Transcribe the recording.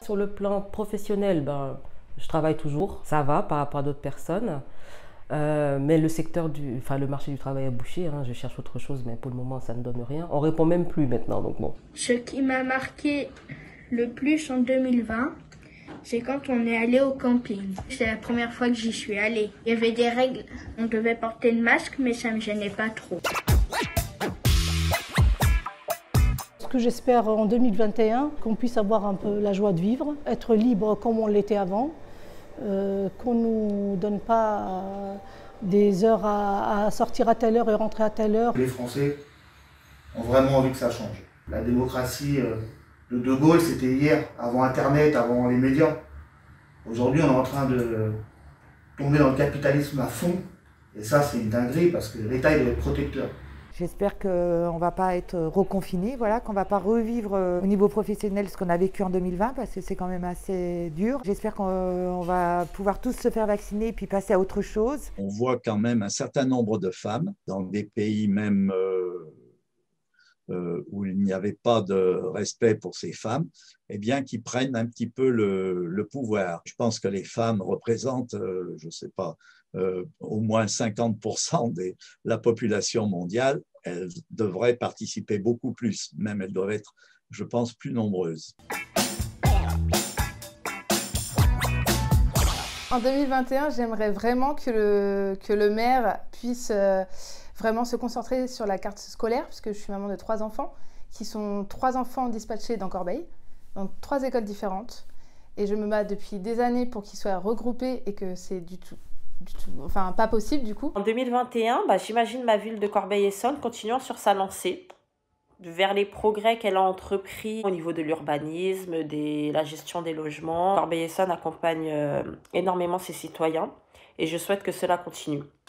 Sur le plan professionnel, ben, je travaille toujours, ça va par rapport à d'autres personnes. Mais le le marché du travail a bouché, hein, je cherche autre chose, mais pour le moment ça ne donne rien. On répond même plus maintenant, donc bon. Ce qui m'a marqué le plus en 2020, c'est quand on est allé au camping. C'est la première fois que j'y suis allée. Il y avait des règles, on devait porter le masque, mais ça me gênait pas trop. Ce que j'espère en 2021, qu'on puisse avoir un peu la joie de vivre, être libre comme on l'était avant, qu'on ne nous donne pas des heures à sortir à telle heure et rentrer à telle heure. Les Français ont vraiment envie que ça change. La démocratie de Gaulle, c'était hier, avant Internet, avant les médias. Aujourd'hui, on est en train de tomber dans le capitalisme à fond. Et ça, c'est une dinguerie parce que l'État, il doit être protecteur. J'espère qu'on ne va pas être reconfiné, voilà, qu'on ne va pas revivre au niveau professionnel ce qu'on a vécu en 2020 parce que c'est quand même assez dur. J'espère qu'on va pouvoir tous se faire vacciner et puis passer à autre chose. On voit quand même un certain nombre de femmes dans des pays même où il n'y avait pas de respect pour ces femmes, eh bien, qui prennent un petit peu le pouvoir. Je pense que les femmes représentent, je ne sais pas, au moins 50% de la population mondiale. Elles devraient participer beaucoup plus, même elles doivent être, je pense, plus nombreuses. En 2021, j'aimerais vraiment que le maire puisse vraiment se concentrer sur la carte scolaire, puisque je suis maman de 3 enfants, qui sont 3 enfants dispatchés dans Corbeil, dans 3 écoles différentes. Et je me bats depuis des années pour qu'ils soient regroupés et que c'est enfin pas possible du coup. En 2021, j'imagine ma ville de Corbeil-Essonnes continuant sur sa lancée vers les progrès qu'elle a entrepris au niveau de l'urbanisme, de la gestion des logements. Corbeil-Essonnes accompagne énormément ses citoyens et je souhaite que cela continue.